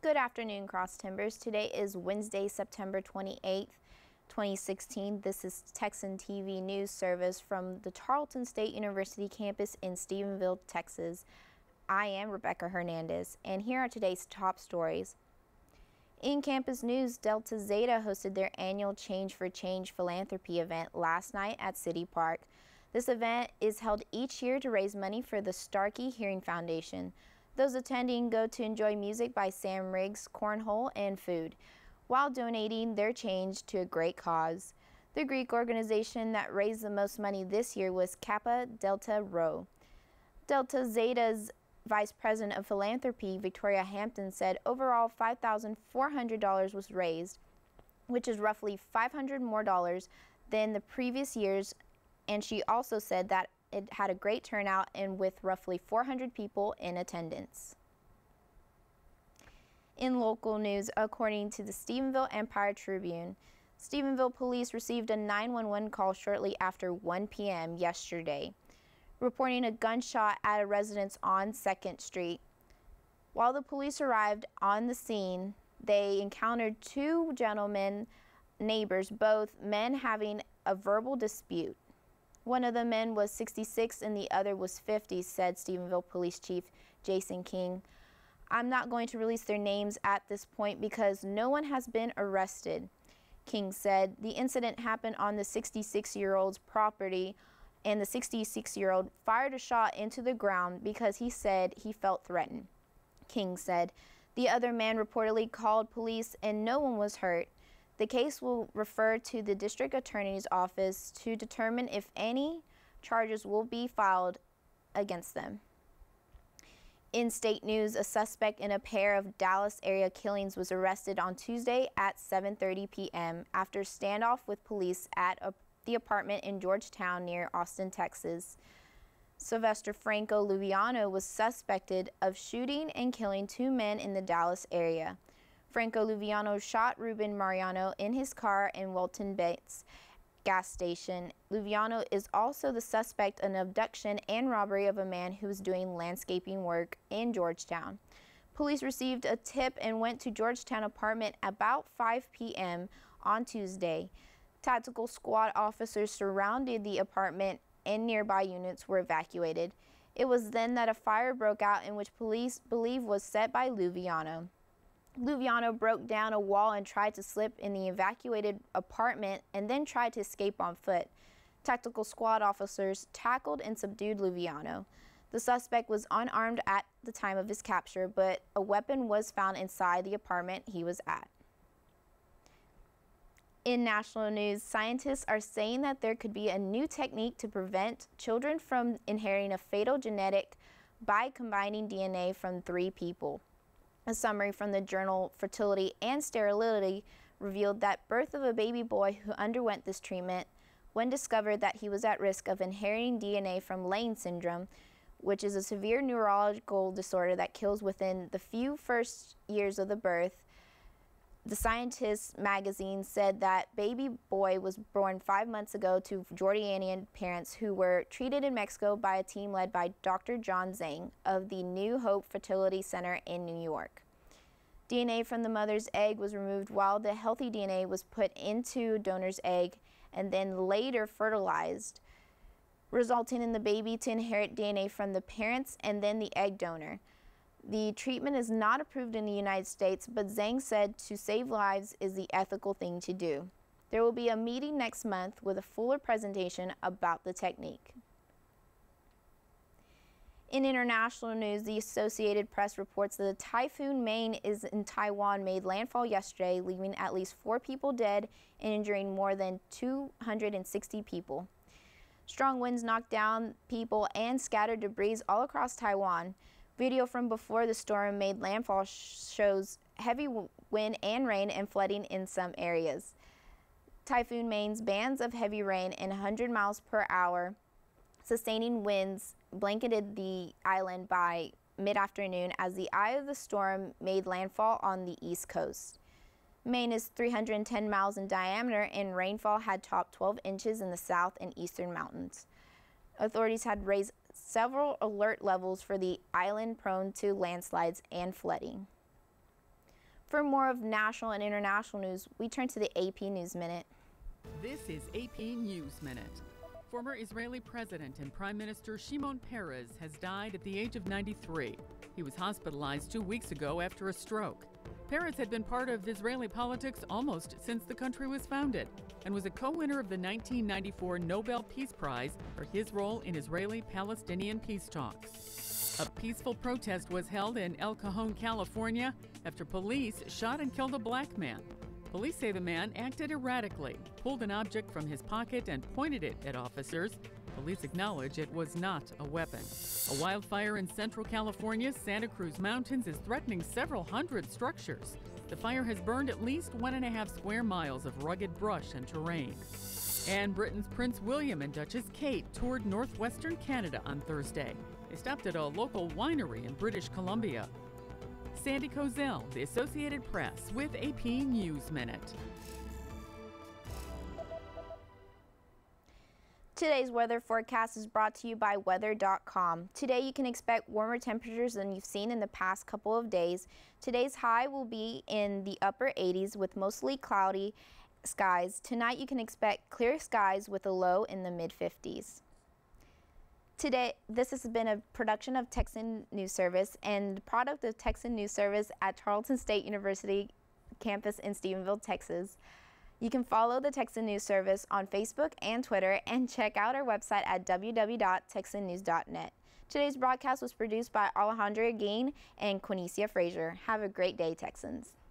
Good afternoon, Cross Timbers. Today is Wednesday, September 28th, 2016. This is Texan TV news service from the Tarleton State University campus in Stephenville, Texas. I am Rebecca Hernandez, and here are today's top stories. In campus news, Delta Zeta hosted their annual Change for Change philanthropy event last night at City Park. This event is held each year to raise money for the Starkey Hearing Foundation. Those attending go to enjoy music by Sam Riggs, cornhole, and food, while donating their change to a great cause. The Greek organization that raised the most money this year was Kappa Delta Rho. Delta Zeta's Vice President of Philanthropy, Victoria Hampton, said overall $5,400 was raised, which is roughly $500 more than the previous years, and she also said that it had a great turnout and with roughly 400 people in attendance. In local news, according to the Stephenville Empire Tribune, Stephenville police received a 911 call shortly after 1 p.m. yesterday, reporting a gunshot at a residence on 2nd Street. While the police arrived on the scene, they encountered two gentlemen, neighbors, both men having a verbal dispute. One of the men was 66 and the other was 50, said Stephenville Police Chief Jason King. I'm not going to release their names at this point because no one has been arrested, King said. The incident happened on the 66-year-old's property, and the 66-year-old fired a shot into the ground because he said he felt threatened, King said. The other man reportedly called police and no one was hurt. The case will refer to the district attorney's office to determine if any charges will be filed against them. In state news, a suspect in a pair of Dallas area killings was arrested on Tuesday at 7:30 p.m. after standoff with police at the apartment in Georgetown near Austin, Texas. Sylvester Franco Luviano was suspected of shooting and killing two men in the Dallas area. Franco Luviano shot Ruben Mariano in his car in Walton Bates gas station. Luviano is also the suspect in abduction and robbery of a man who was doing landscaping work in Georgetown. Police received a tip and went to Georgetown apartment about 5 p.m. on Tuesday. Tactical squad officers surrounded the apartment and nearby units were evacuated. It was then that a fire broke out in which police believe was set by Luviano. Luviano broke down a wall and tried to slip in the evacuated apartment and then tried to escape on foot. Tactical squad officers tackled and subdued Luviano. The suspect was unarmed at the time of his capture, but a weapon was found inside the apartment he was at. In national news, scientists are saying that there could be a new technique to prevent children from inheriting a fatal genetic by combining DNA from 3 people. A summary from the journal Fertility and Sterility revealed that birth of a baby boy who underwent this treatment, when discovered that he was at risk of inheriting DNA from Lane syndrome, which is a severe neurological disorder that kills within the few first years of the birth. The Scientist magazine said that baby boy was born 5 months ago to Jordanian parents who were treated in Mexico by a team led by Dr. John Zhang of the New Hope Fertility Center in New York. DNA from the mother's egg was removed while the healthy DNA was put into donor's egg and then later fertilized, resulting in the baby to inherit DNA from the parents and then the egg donor. The treatment is not approved in the United States, but Zhang said to save lives is the ethical thing to do. There will be a meeting next month with a fuller presentation about the technique. In international news, the Associated Press reports that the Typhoon Mane in Taiwan made landfall yesterday, leaving at least 4 people dead and injuring more than 260 people. Strong winds knocked down people and scattered debris all across Taiwan. Video from before the storm made landfall shows heavy wind and rain and flooding in some areas. Typhoon Mane's bands of heavy rain and 100 miles per hour sustaining winds blanketed the island by mid-afternoon as the eye of the storm made landfall on the east coast. Maine is 310 miles in diameter and rainfall had topped 12 inches in the south and eastern mountains. Authorities had raised several alert levels for the island prone to landslides and flooding. For more of national and international news, we turn to the AP News Minute. This is AP News Minute. Former Israeli President and Prime Minister Shimon Peres has died at the age of 93. He was hospitalized 2 weeks ago after a stroke. Peres had been part of Israeli politics almost since the country was founded and was a co-winner of the 1994 Nobel Peace Prize for his role in Israeli-Palestinian peace talks. A peaceful protest was held in El Cajon, California, after police shot and killed a black man. Police say the man acted erratically, pulled an object from his pocket and pointed it at officers. Police acknowledge it was not a weapon. A wildfire in central California's Santa Cruz Mountains is threatening several hundred structures. The fire has burned at least 1.5 square miles of rugged brush and terrain. And Britain's Prince William and Duchess Kate toured northwestern Canada on Thursday. They stopped at a local winery in British Columbia. Sandy Kozel, The Associated Press, with AP News Minute. Today's weather forecast is brought to you by weather.com. Today you can expect warmer temperatures than you've seen in the past couple of days. Today's high will be in the upper 80s with mostly cloudy skies. Tonight you can expect clear skies with a low in the mid-50s. Today, this has been a production of Texan News Service and product of Texan News Service at Tarleton State University campus in Stephenville, Texas. You can follow the Texan News Service on Facebook and Twitter and check out our website at www.texannews.net. Today's broadcast was produced by Alejandra Gain and Quinicia Frazier. Have a great day, Texans.